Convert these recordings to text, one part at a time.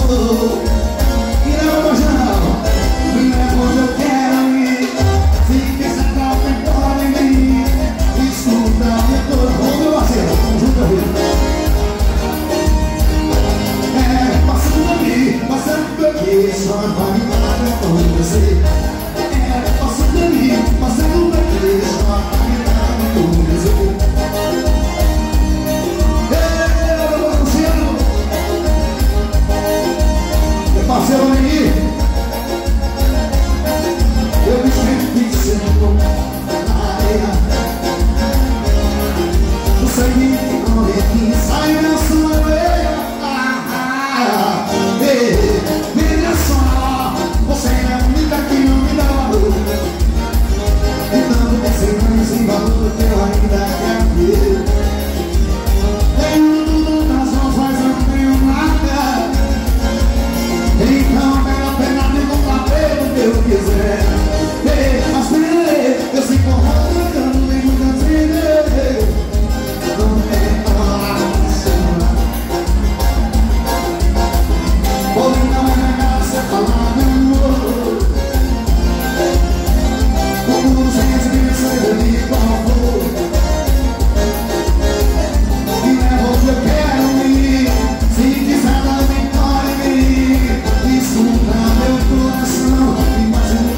Isso na meu coração, imagina.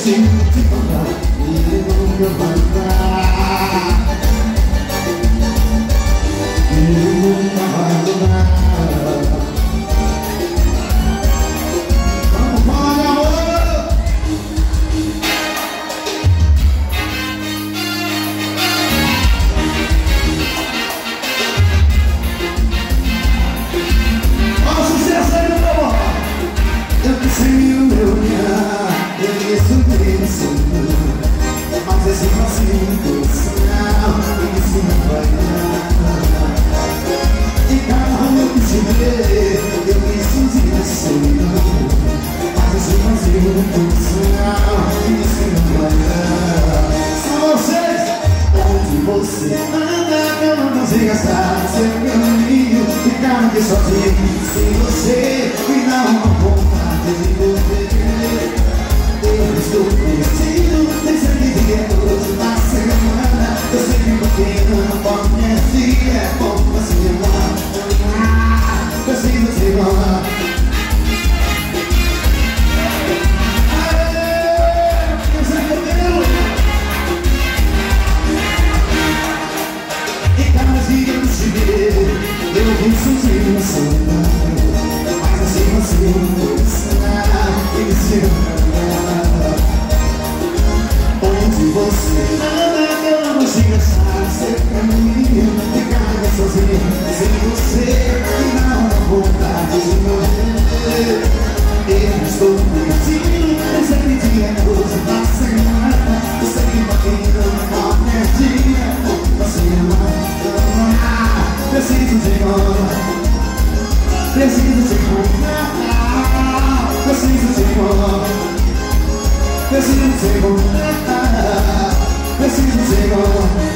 preciso te contar e ele nunca vai mudar. Ele nunca vai mudar. Vamos falar, meu amor. Olha o sucesso aí, meu amor. Eu pensei no meu olhar, eu conheço bem sonho, mas esse vazio do sinal, isso não vai dar. E cada um que te vê, eu me senti sonho, mas esse vazio do sinal, isso não vai dar. São vocês, onde você anda, eu não consigo gastar seu caminho, ficar aqui sozinho, sem você, me dá uma vontade de viver. Eu estou perdido, pensando que é hoje na semana. Eu sei que porque não pode me dizer, é bom você amar. Preciso te amar. E cada dia eu te ver, eu vim sentir uma saudade, mas assim você não está e se ama. Onde você anda, eu não consigo achar seu caminho, ficar sozinho sem você, me dá uma vontade de morrer. Eu estou perdido, pensando que é coisa da semana. Eu sei que pra quem não pode é dia, você ama. Preciso de amor, preciso de amor, preciso de amor, preciso de amor, preciso de amor.